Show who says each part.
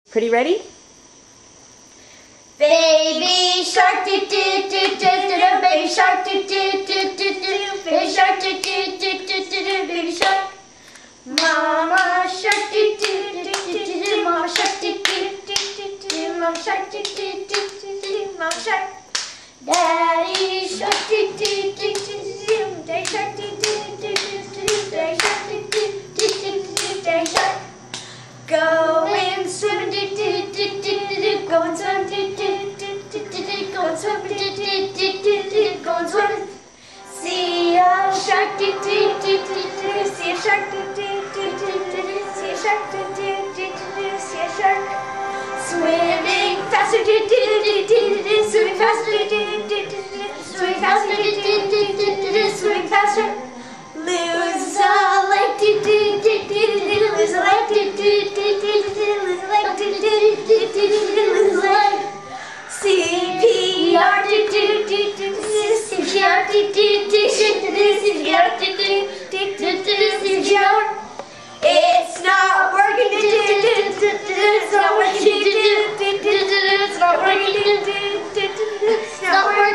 Speaker 1: Pretty ready?
Speaker 2: Baby shark do do do do do, baby shark do do do do do, baby shark do do do do do, baby shark. Mama shark do do do do do, mama shark do do do do, mama shark do do do do, mama shark. Daddy shark do do do do, daddy shark do do do do, daddy shark do do do, daddy shark. Going swimming, do do do do do, going swimming, do do do do, going swimming, do do do, going swimming. See a shark, do do do, see a shark, do do do, see a shark, do do do, see a shark. Swimming faster, do do, swimming faster, do swimming faster, do swimming faster. Lose a leg, do lose a leg, do lose a leg, do lose a leg. CPR, CPR, CPR. It's not working, it's not working, it's not working, it's not working.